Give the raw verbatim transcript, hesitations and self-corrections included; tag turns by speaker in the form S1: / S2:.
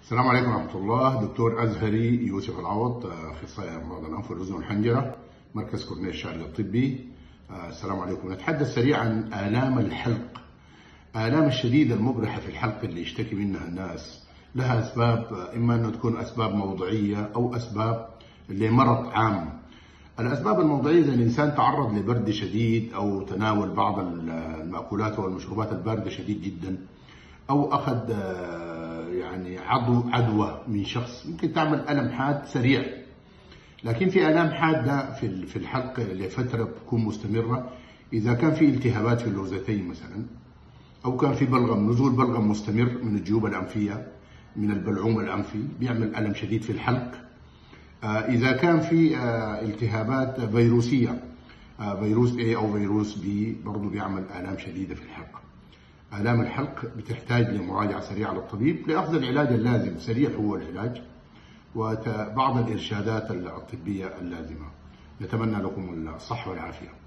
S1: السلام عليكم ورحمة الله. دكتور أزهري يوسف العوض، أخصائي أمراض الأنف والأذن والحنجرة، مركز كورنيش الشارقة الطبي. السلام عليكم. نتحدث سريعا عن آلام الحلق. آلام الشديدة المبرحة في الحلق اللي يشتكي منها الناس لها أسباب، إما أنه تكون أسباب موضعية أو أسباب لمرض عام. الأسباب الموضعية إذا الإنسان تعرض لبرد شديد أو تناول بعض المأكولات والمشروبات الباردة شديد جدا، أو أخذ يعني عضو عدوى من شخص، ممكن تعمل ألم حاد سريع. لكن في آلام حادة في في الحلق لفترة تكون مستمرة، إذا كان في التهابات في اللوزتين مثلا، أو كان في بلغم، نزول بلغم مستمر من الجيوب الأنفية من البلعوم الأنفي بيعمل ألم شديد في الحلق. إذا كان في التهابات فيروسية، فيروس A أو فيروس B، برضو بيعمل آلام شديدة في الحلق. آلام الحلق بتحتاج لمراجعة سريعة للطبيب لأخذ العلاج اللازم. سريع هو العلاج وبعض الإرشادات الطبية اللازمة. نتمنى لكم الصحة والعافية.